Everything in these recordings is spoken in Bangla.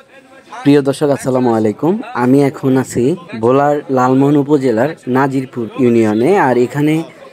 প্রিয় দর্শক, আসসালামু আলাইকুম। আমি এখন আছি ভোলার লালমোহন উপজেলার নাজিরপুর ইউনিয়নে। আর এখানে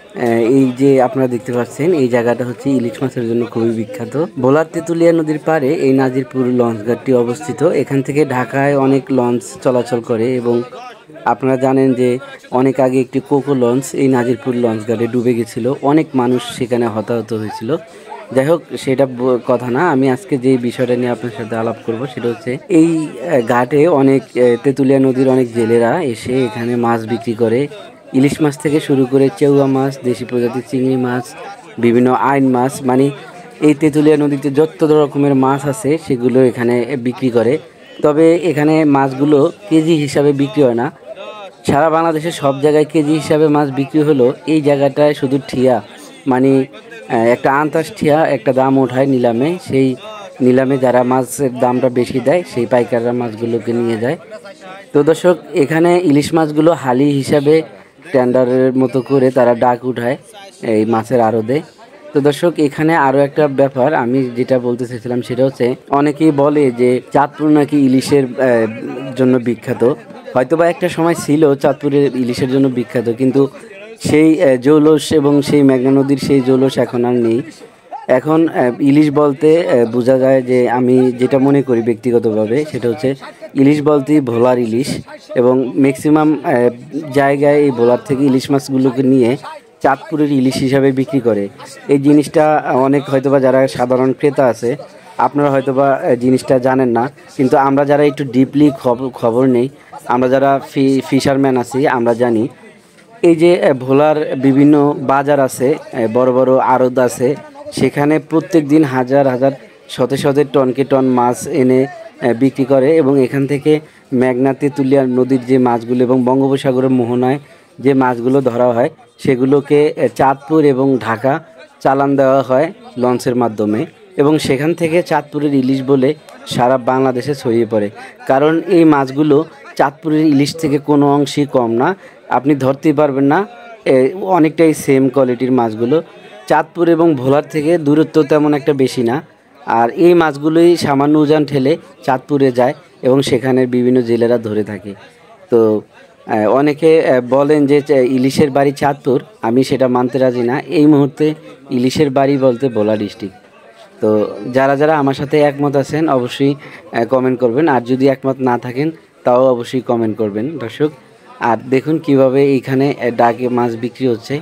এই যে আপনারা দেখতে পাচ্ছেন, এই জায়গাটা হচ্ছে ইলিশ মাছের জন্য খুবই বিখ্যাত। ভোলার তেঁতুলিয়া নদীর পাড়ে এই নাজিরপুর লঞ্চ ঘাটটি অবস্থিত। এখান থেকে ঢাকায় অনেক লঞ্চ চলাচল করে এবং আপনারা জানেন যে অনেক আগে একটি কোকো লঞ্চ এই নাজিরপুর লঞ্চ ঘাটে ডুবে গেছিল, অনেক মানুষ সেখানে হতাহত হয়েছিল। যাই হোক, সেটা কথা না। আমি আজকে যে বিষয়টা নিয়ে আপনার সাথে আলাপ করব সেটা হচ্ছে এই ঘাটে অনেক তেঁতুলিয়া নদীর অনেক জেলেরা এসে এখানে মাছ বিক্রি করে। ইলিশ মাছ থেকে শুরু করে চেউয়া মাছ, দেশি প্রজাতির চিংড়ি মাছ, বিভিন্ন আইন মাছ, মানে এই তেঁতুলিয়া নদীতে যত রকমের মাছ আছে সেগুলো এখানে বিক্রি করে। তবে এখানে মাছগুলো কেজি হিসাবে বিক্রি হয় না। সারা বাংলাদেশে সব জায়গায় কেজি হিসাবে মাছ বিক্রি হলো, এই জায়গাটায় শুধু ঠিয়া, মানে একটা আন্তাজ ঠিয়া একটা দাম ওঠায় নিলামে। সেই নিলামে যারা মাছের দামটা বেশি দেয় সেই পাইকাররা মাছগুলোকে নিয়ে যায়। তো দর্শক, এখানে ইলিশ মাছগুলো হালি হিসাবে টেন্ডারের মতো করে তারা ডাক উঠায় এই মাছের আড়তে। তো দর্শক, এখানে আরও একটা ব্যাপার আমি যেটা বলতে চাইছিলাম সেটা হচ্ছে, অনেকেই বলে যে চাঁদপুর নাকি ইলিশের জন্য বিখ্যাত। হয়তোবা একটা সময় ছিল চাঁদপুরের ইলিশের জন্য বিখ্যাত, কিন্তু সেই জৌলস এবং সেই মেঘনা নদীর সেই জৌলস এখন আর নেই। এখন ইলিশ বলতে বোঝা যায় যে, আমি যেটা মনে করি ব্যক্তিগতভাবে সেটা হচ্ছে ইলিশ বলতেই ভোলার ইলিশ। এবং ম্যাক্সিমাম জায়গায় এই ভোলার থেকে ইলিশ মাছগুলোকে নিয়ে চাঁদপুরের ইলিশ হিসাবে বিক্রি করে। এই জিনিসটা অনেক হয়তোবা যারা সাধারণ ক্রেতা আছে আপনারা হয়তোবা জিনিসটা জানেন না, কিন্তু আমরা যারা একটু ডিপলি খবর নেই, আমরা যারা ফিশারম্যান আছি আমরা জানি এই যে ভোলার বিভিন্ন বাজার আছে, বড় বড় আড়ত আছে, সেখানে প্রত্যেক দিন হাজার হাজার শত শত টনকে টন মাছ এনে বিক্রি করে। এবং এখান থেকে মেঘনা তেঁতুলিয়া নদীর যে মাছগুলো এবং বঙ্গোপসাগরের মোহনায় যে মাছগুলো ধরা হয় সেগুলোকে চাঁদপুর এবং ঢাকা চালান দেওয়া হয় লঞ্চের মাধ্যমে। এবং সেখান থেকে চাঁদপুরের ইলিশ বলে সারা বাংলাদেশে ছড়িয়ে পড়ে। কারণ এই মাছগুলো চাঁদপুরের ইলিশ থেকে কোনো অংশেই কম না, আপনি ধরতেই পারবেন না। অনেকটাই সেম কোয়ালিটির মাছগুলো। চাঁদপুর এবং ভোলার থেকে দূরত্ব তেমন একটা বেশি না। আর এই মাছগুলোই সামান্য উজান ঠেলে চাঁদপুরে যায় এবং সেখানের বিভিন্ন জেলেরা ধরে থাকে। তো অনেকে বলেন যে ইলিশের বাড়ি চাঁদপুর, আমি সেটা মানতে রাজি না। এই মুহূর্তে ইলিশের বাড়ি বলতে ভোলা ডিস্ট্রিক্ট। তো যারা যারা আমার সাথে একমত আছেন অবশ্যই কমেন্ট করবেন, আর যদি একমত না থাকেন তাও অবশ্যই কমেন্ট করবেন দর্শক। আর দেখুন কিভাবে এইখানে ডাকে মাছ বিক্রি হচ্ছে।